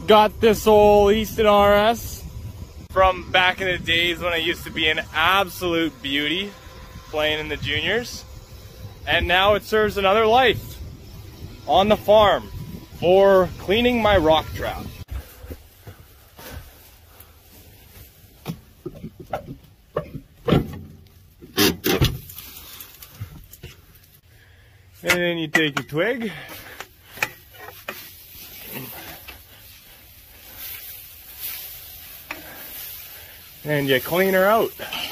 Got this old Easton RS from back in the days when I used to be an absolute beauty playing in the juniors. And now it serves another life on the farm for cleaning my rock trap. And then you take a twig and you clean her out.